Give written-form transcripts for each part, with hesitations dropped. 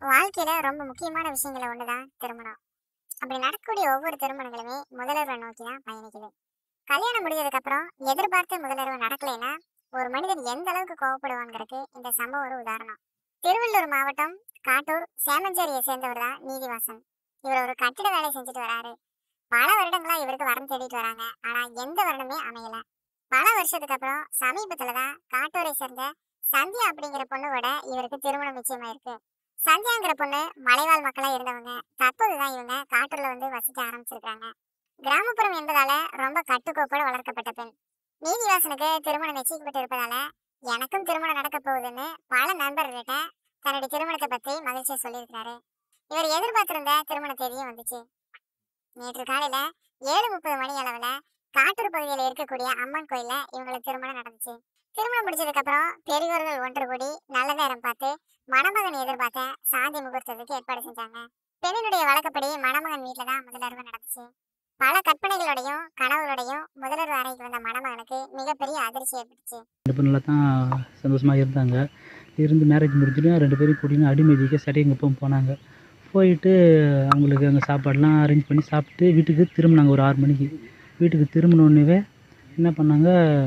வாழ்க்கையில ரொம்ப முக்கியமான விஷயங்கள ஒண்ணுதான் திருமணம். அப்படி நடக்கக்கூடிய ஒவ்வொரு திருமணங்களுமே முதல்வரை நோக்கி தான் பயணிக்குது. கல்யாணம் முடிஞ்சதுக்கு அப்புறம் எதிர்பார்த்த முதல்வரவு நடக்கலைன்னா ஒரு மனிதன் எந்த அளவுக்கு கோவப்படுவாங்கிறதுக்கு இந்த சம்பவம் ஒரு உதாரணம். திருவள்ளூர் மாவட்டம் காட்டூர் சேமஞ்சேரியை சேர்ந்தவர் தான் நீதிவாசன். இவர் ஒரு கட்டிட வேலை செஞ்சுட்டு வராரு. பல வருடங்களா இவருக்கு வரம் தேடிட்டு வராங்க. ஆனா எந்த வருடமே அமையல. பல வருஷத்துக்கு அப்புறம் சமீபத்துலதான் காட்டூரை சேர்ந்த சந்தியா அப்படிங்கிற பொண்ணோட இவருக்கு திருமணம் நிச்சயமாயிருக்கு. சந்தியாங்கிற பொண்ணு மலைவாழ் மக்களா இருந்தவங்க. தற்போதுதான் இவங்க காட்டூர்ல வந்து வசிக்க ஆரம்பிச்சிருக்காங்க. கிராமப்புறம் என்பதால ரொம்ப கட்டுக்கோப்போட வளர்க்கப்பட்ட பெண். நீதிவாசனுக்கு திருமணம் நிச்சயிக்கப்பட்டு இருப்பதால எனக்கும் திருமணம் நடக்க போகுதுன்னு பல நண்பர்கிட்ட தன்னுடைய திருமணத்தை பத்தி மகிழ்ச்சியை சொல்லியிருக்காரு. இவர் எதிர்பார்த்திருந்த திருமண தேதியும் வந்துச்சு. நேற்று காலையில 7:30 மணி அளவுல காட்டூர் பகுதியில் இருக்கக்கூடிய அம்மன் கோயில்ல இவங்களுக்கு திருமணம் நடந்துச்சு. திருமணம் முடிச்சதுக்கு அப்புறம் பெரியோர்கள் ஒன்று கூடி நல்ல நேரம் பார்த்து மணமகன் எதிர்பார்த்த சாந்தி முகூர்த்தத்துக்கு ஏற்பாடு செஞ்சாங்க. பெண்ணினுடைய வழக்கப்படி மணமகன் வீட்டுல தான் முதலர்வு நடந்துச்சு. பல கற்பனைகளோடையும் கனவுகளோடையும் முதலர்வு அறைக்கு வந்த மணமகனுக்கு மிகப்பெரிய அதிர்ச்சி ஏற்பட்டுச்சு. 2 பேரும் நல்லா தான் சந்தோஷமா இருந்தாங்க. இருந்து மேரேஜ் முடிஞ்சுட்டு 2 பேரையும் கூட்டின்னு அடிமதிக்க சடையங்குப்பம் போனாங்க. போயிட்டு அவங்களுக்கு அங்கே சாப்பாடுலாம் அரேஞ்ச் பண்ணி சாப்பிட்டு வீட்டுக்கு திரும்பினாங்க ஒரு 6 மணிக்கு. வீட்டுக்கு திரும்பினோடனேவே என்ன பண்ணாங்க,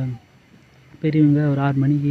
பெரியவங்க ஒரு 6 மணிக்கு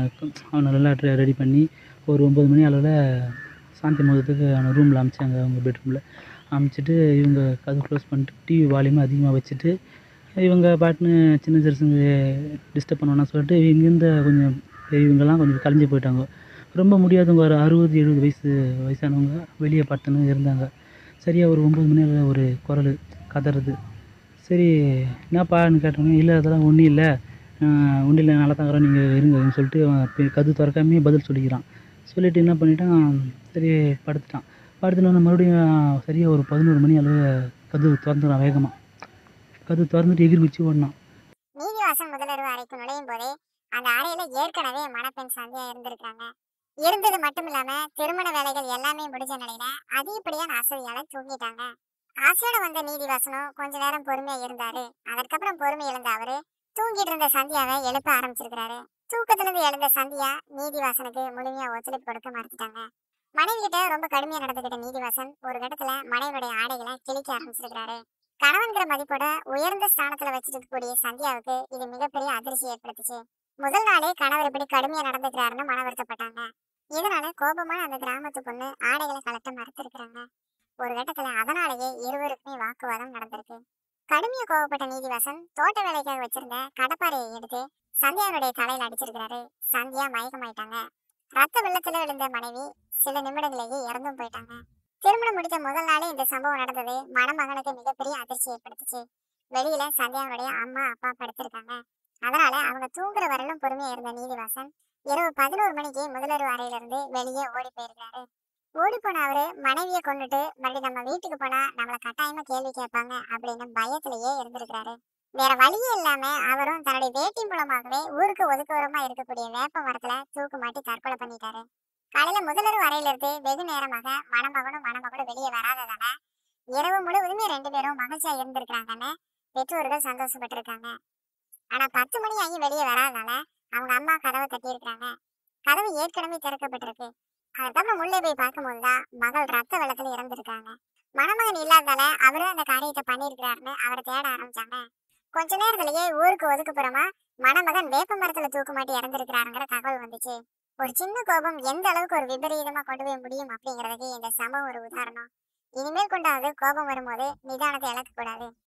அவனை நல்லா ரெடி பண்ணி ஒரு 9 மணி அளவில் சாந்தி முகூர்த்தத்துக்கு அவனை ரூமில் அனுப்பிச்சாங்க. அவங்க பெட்ரூமில் அனுப்பிச்சிட்டு இவங்க கதவு க்ளோஸ் பண்ணிட்டு டிவி வால்யூமை அதிகமாக வச்சுட்டு இவங்க பாட்டுன்னு சின்ன சிறுசுங்க டிஸ்டர்ப் பண்ணுவானா சொல்லிட்டு இங்கேருந்து கொஞ்சம் பெரியவங்கெல்லாம் கொஞ்சம் கலைஞ்சு போயிட்டாங்க. ரொம்ப முடியாதவங்க ஒரு 60-70 வயசானவங்க வெளியே படுத்துன்னு இருந்தாங்க. சரியாக ஒரு 9 மணி அளவில் ஒரு குரல் கதறுது. சரி, என்னப்பான்னு கேட்டோன்னே, இல்லை அதெல்லாம் ஒன்றும் இல்லை, ஒன்றும் இல்லை, நல்லா தான் இருக்கிறோம், நீங்கள் இருங்கன்னு சொல்லிட்டு அவன் கதவு திறக்காமே பதில் சொல்லிக்கிறான். சொல்லிவிட்டு என்ன பண்ணிட்டான், சரி படுத்துட்டான். படுத்துனோடனே மறுபடியும் சரியாக ஒரு 11 மணி அளவு கதவு திறந்துடுறான். வேகமாக கதவு திறந்துட்டு எகிரி குச்சி ஓடினான். நீதிவாசன் முதலர்வு அறைக்கு நுழையும் போதே அந்த அறையில ஏற்கனவே மணப்பெண் சந்தியா இருந்திருக்காங்க. இருந்தது மட்டும் இல்லாம திருமண வேலைகள் எல்லாமே முடிஞ்ச நிலையில அதிகப்படியான அசதியால தூங்கிட்டாங்க. ஆசையோட வந்த நீதிவாசனும் கொஞ்ச நேரம் பொறுமையா இருந்தாரு. அதற்கப்புறம் பொறுமை இழந்த அவரு தூங்கிட்டு இருந்த சந்தியாவை எழுப்ப ஆரம்பிச்சிருக்கிறாரு. தூக்கத்திலிருந்து எழுந்த சந்தியா நீதிவாசனுக்கு முழுமையா ஒத்துழைப்பு கொடுக்க மறுத்துட்டாங்க. மனைவி கிட்ட ரொம்ப கடுமையா நடந்துகிட்ட நீதிவாசன் ஒரு கட்டத்துல மனைவியுடைய ஆடைகளை கிழிக்க ஆரம்பிச்சிருக்கிறாரு. கணவன்கிற மதிப்போட உயர்ந்த ஸ்தானத்துல வச்சிருக்க கூடிய சந்தியாவுக்கு இது மிகப்பெரிய அதிர்ச்சி ஏற்படுத்துச்சு. முதல் நாளே கணவர் இப்படி கடுமையா நடந்துக்கிறாருன்னு மன வருத்தப்பட்டாங்க. இதனால கோபமான அந்த கிராமத்து பொண்ணு ஆடைகளை கலட்ட மறுத்திருக்கிறாங்க. ஒரு கட்டத்துல அதனாலேயே இருவருக்குமே வாக்குவாதம் நடந்திருக்கு. கடுமையா கோவப்பட்ட நீதிவாசன் தோட்ட வேலைக்காக வச்சிருந்த கடப்பாறையை எடுத்து சந்தியாவுடைய தலையில அடிச்சிருக்கிறாரு. சந்தியா மயக்கமாயிட்டாங்க. ரத்த வெள்ளத்துல விழுந்த மனைவி சில நிமிடங்களேயே இறந்தும் போயிட்டாங்க. திருமணம் முடித்த முதல் நாளே இந்த சம்பவம் நடந்தது மணமகனுக்கு மிகப்பெரிய அதிர்ச்சி ஏற்படுத்துச்சு. வெளியில சந்தியாவுடைய அம்மா அப்பா படுத்திருக்காங்க. அதனால அவங்க தூங்குற வரலும் பொறுமையா இருந்த நீதிவாசன் இரவு 11 மணிக்கு முதல்வர் அறையில இருந்து வெளியே ஓடி போயிருக்காரு. ஓடி போன அவரு மனைவியை கொண்டுட்டு மறுபடியும் நம்ம வீட்டுக்கு போனா நம்மளை கட்டாயமா கேள்வி கேட்பாங்க அப்படின்னு பயத்திலேயே இருந்திருக்கிறாரு. வேற வழியே இல்லாம அவரும் தன்னுடைய வேட்டி மூலமாகவே ஊருக்கு ஒதுக்குவரமா இருக்கக்கூடிய வேப்ப மரத்துல தூக்கு மாட்டி தற்கொலை பண்ணிட்டாரு. காலையில முதல்வர் அறையில இருந்து வெகு நேரமாக மணமகனும் மணமகளும் வெளியே வராததால இரவு முழுவதுமே 2 பேரும் மகிழ்ச்சியா இருந்திருக்கிறாங்கன்னு பெற்றோர்கள் சந்தோஷப்பட்டிருக்காங்க. ஆனா 10 மணி ஆகி வெளியே வராதனால அவங்க அம்மா கதவை தட்டி இருக்காங்க. கதவு ஏற்கனவே திறக்கப்பட்டிருக்கு. அதுக்கப்புறம் உள்ளே போய் பார்க்கும்போதுதான் மகள் ரத்த வெள்ளத்துல இறந்திருக்காங்க. மணமகன் இல்லாததால அவரு அந்த காரியத்தை பண்ணிருக்கிறாருன்னு அவரை தேட ஆரம்பிச்சாங்க. கொஞ்ச நேரத்திலேயே ஊருக்கு ஒதுக்குப்புறமா மணமகன் வேப்ப மரத்துல தூக்கு மாட்டி இறந்திருக்கிறாருங்கிற தகவல் வந்துச்சு. ஒரு சின்ன கோபம் எந்த அளவுக்கு ஒரு விபரீதமா கொண்டு போய் முடியும் அப்படிங்கிறதுக்கு இந்த சம்பவம் ஒரு உதாரணம். இனிமேல் கொண்டாவது கோபம் வரும்போது நிதானத்தை இழக்க கூடாது.